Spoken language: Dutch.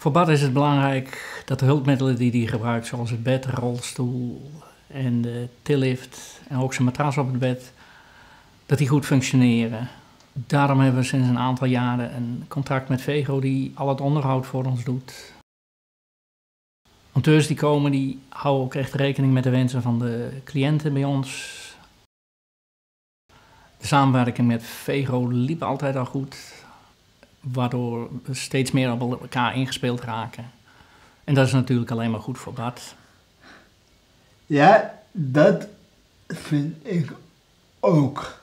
Voor Bart is het belangrijk dat de hulpmiddelen die hij gebruikt, zoals het bed, de rolstoel en de tillift en ook zijn matras op het bed, dat die goed functioneren. Daarom hebben we sinds een aantal jaren een contract met Vego die al het onderhoud voor ons doet. Monteurs die komen, die houden ook echt rekening met de wensen van de cliënten bij ons. De samenwerking met Vego liep altijd al goed, waardoor we steeds meer op elkaar ingespeeld raken. En dat is natuurlijk alleen maar goed voor Bart. Ja, dat vind ik ook.